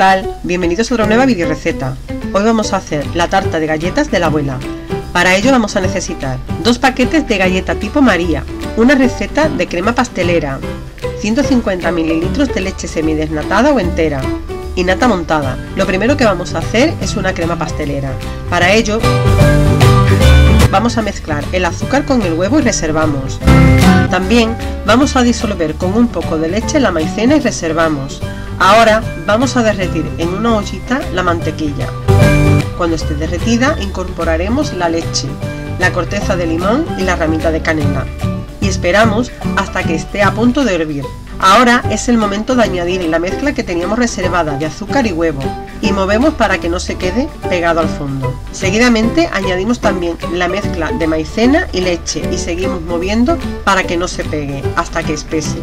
tal? Bienvenidos a otra nueva video receta. Hoy vamos a hacer la tarta de galletas de la abuela. Para ello vamos a necesitar 2 paquetes de galleta tipo María, una receta de crema pastelera, 150 ml de leche semidesnatada o entera y nata montada. Lo primero que vamos a hacer es una crema pastelera. Para ello vamos a mezclar el azúcar con el huevo y reservamos. También vamos a disolver con un poco de leche la maicena y reservamos. Ahora vamos a derretir en una ollita la mantequilla. Cuando esté derretida incorporaremos la leche, la corteza de limón y la ramita de canela. Y esperamos hasta que esté a punto de hervir. Ahora es el momento de añadir la mezcla que teníamos reservada de azúcar y huevo y movemos para que no se quede pegado al fondo. Seguidamente añadimos también la mezcla de maicena y leche y seguimos moviendo para que no se pegue hasta que espese.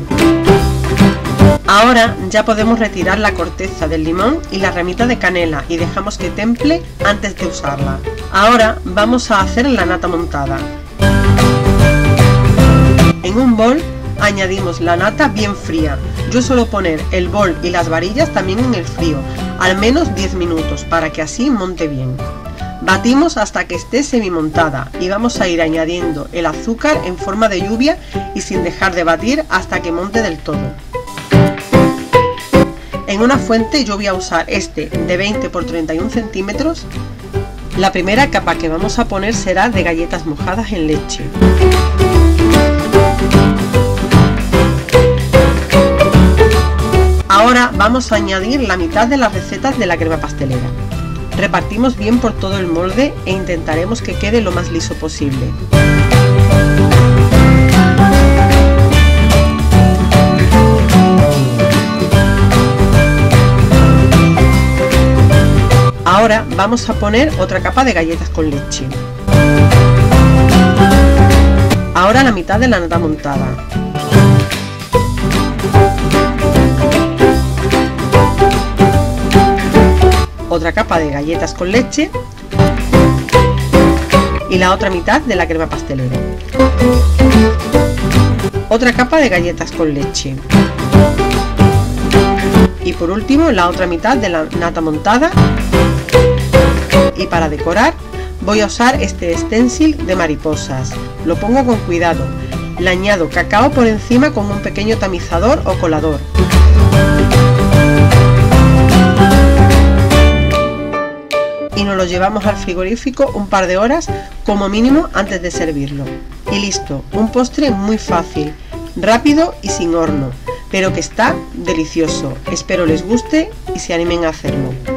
Ahora ya podemos retirar la corteza del limón y la ramita de canela y dejamos que temple antes de usarla. Ahora vamos a hacer la nata montada. En un bol añadimos la nata bien fría. Yo suelo poner el bol y las varillas también en el frío, al menos 10 minutos para que así monte bien. Batimos hasta que esté semimontada y vamos a ir añadiendo el azúcar en forma de lluvia y sin dejar de batir hasta que monte del todo. En una fuente yo voy a usar este de 20 x 31 centímetros. La primera capa que vamos a poner será de galletas mojadas en leche. Ahora vamos a añadir la mitad de las recetas de la crema pastelera. Repartimos bien por todo el molde e intentaremos que quede lo más liso posible. Ahora vamos a poner otra capa de galletas con leche. Ahora la mitad de la nata montada. Otra capa de galletas con leche y la otra mitad de la crema pastelera. Otra capa de galletas con leche. Y por último la otra mitad de la nata montada. Y para decorar voy a usar este stencil de mariposas. Lo pongo con cuidado. Le añado cacao por encima con un pequeño tamizador o colador. Y nos lo llevamos al frigorífico un par de horas como mínimo antes de servirlo. Y listo, un postre muy fácil, rápido y sin horno, pero que está delicioso. Espero les guste y se animen a hacerlo.